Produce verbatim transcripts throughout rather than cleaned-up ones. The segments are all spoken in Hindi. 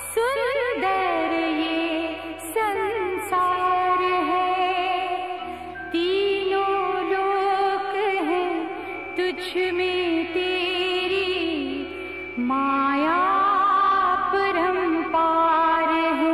सुंदर ये संसार है, तीनों लोक हैं तुझ में तेरी माया परंपार है।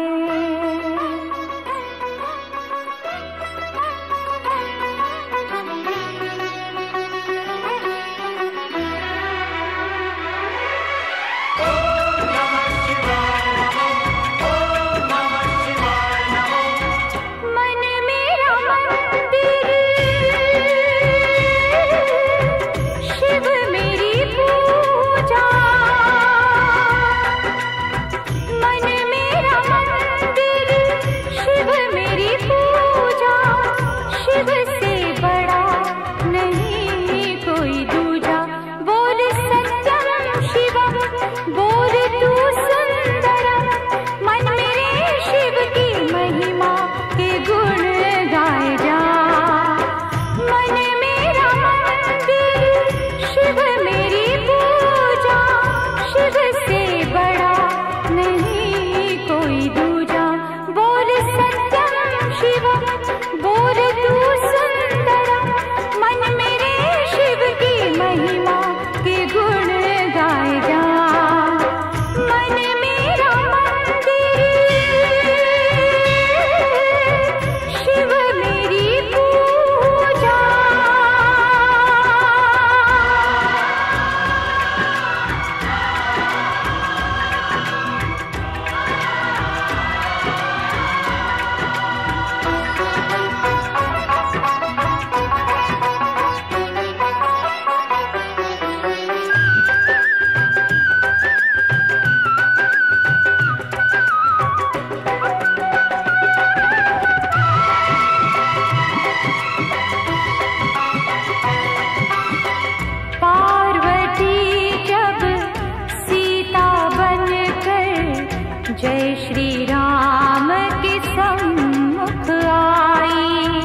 जय श्री राम के सम्मुख आई,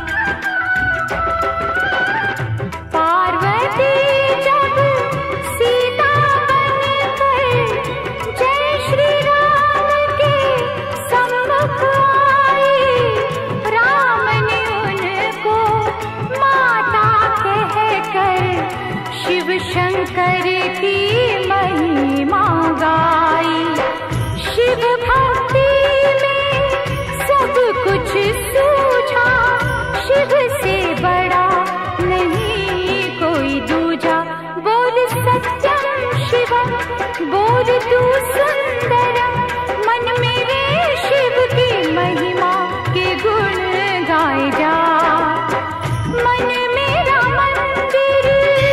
पार्वती जब सीता बनकर जय श्री राम के सम्मुख आई, राम ने उनको माता कहकर शिव शंकर की महिमा गाई। शिव भक्ति में सब कुछ सूझा, शिव से बड़ा नहीं कोई दूजा। बोल सत्यम शिवम, बोल तू सुंदरम, मन मेरे शिव की महिमा के गुण गाए जा। मन मेरा मंदिर,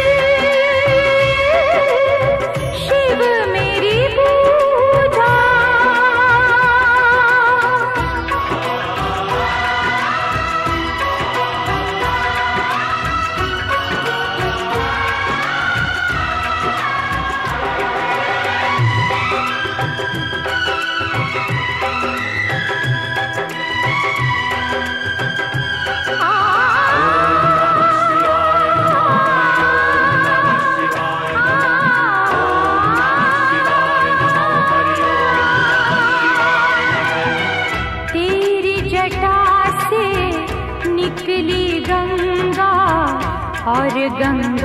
शिव मेरी पूजा। निकली गंगा और गंगा